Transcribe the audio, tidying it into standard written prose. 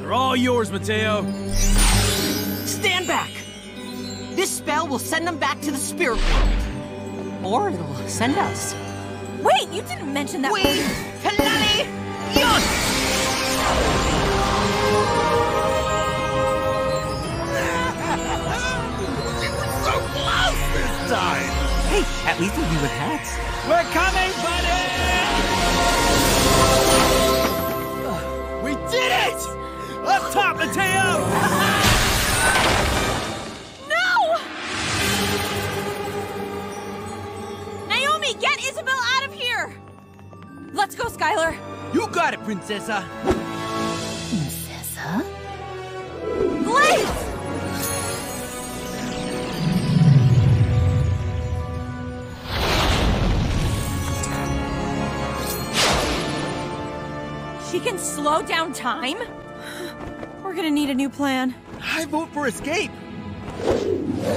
They're all yours, Mateo. Stand back! This spell will send them back to the spirit world. Or it'll send us. Wait, you didn't mention that. We Kalali Yon! We were so close this time! Hey, at least we'll be with hats. We're coming, buddy! We did it! Up top, Mateo! No! Naomi, get Isabel out of here! Let's go, Skylar. You got it, Princessa. Princessa? Blaze! She can slow down time? We're gonna need a new plan. I vote for escape.